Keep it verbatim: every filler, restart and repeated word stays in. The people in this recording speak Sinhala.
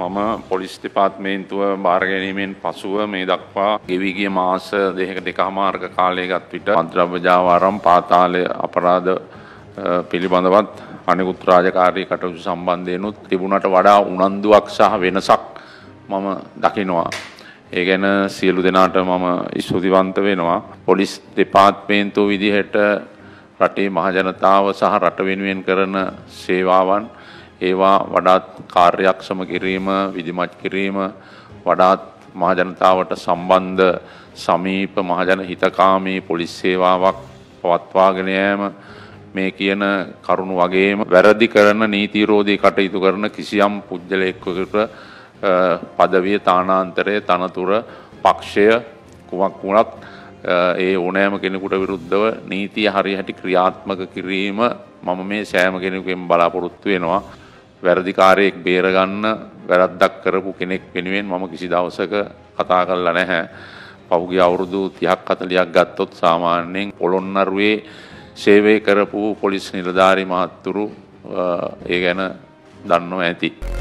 මම පොලිස් දෙපාර්තමේන්තුව බාර ගැනීමෙන් පසුව මේ දක්වා ගෙවී ගිය මාස දෙකක දෙකමාරක කාලය ගත විට මද්ද්‍රව්‍ය ජාවාරම් පාතාලය අපරාධ පිළිබඳවත් අනෙකුත් රාජකාරී කටයුතු සම්බන්ධයෙන්ුත් තිබුණට වඩා උනන්දුවක් සහ වෙනසක් මම දකිනවා. ඒ ගැන සියලු දෙනාට මම ස්තුතිවන්ත වෙනවා. පොලිස් දෙපාර්තමේන්තුව විදිහට රටේ මහජනතාව සහ රට වෙනුවෙන් කරන සේවාවන් ඒවා වඩාත් කාර්යක්ෂම කිරීම, විධිමත් කිරීම, වඩාත් මහජනතාවට සම්බන්ධ සමීප මහජන හිතකාමී පොලිස් සේවාවක් පවත්වාගෙන යාම මේ කියන කරුණු වගේම වැරදි කරන නීති විරෝධී කටයුතු කරන කිසියම් පුද්ගලයෙකුට පදවිය, තානාන්තරය, තනතුර, පක්ෂය කුමක් වුණත් ඒ ඕනෑම කෙනෙකුට විරුද්ධව නීතිය හරියට ක්‍රියාත්මක කිරීම මම මේ සෑම කෙනෙකුගෙන් බලාපොරොත්තු වෙනවා. වැරදිකාරයෙක් බේරගන්න වැරද්දක් කරපු කෙනෙක් වෙනුවෙන් මම කිසි දවසක කතා කරලා නැහැ. පහුගිය අවුරුදු තිහක් හතළිහක් ගත්තොත් සාමාන්‍යයෙන් පොළොන්නරුවේ සේවය කරපු පොලිස් නිලධාරි මහත්තුරු ඒ ගැන දන්නවා ඇති.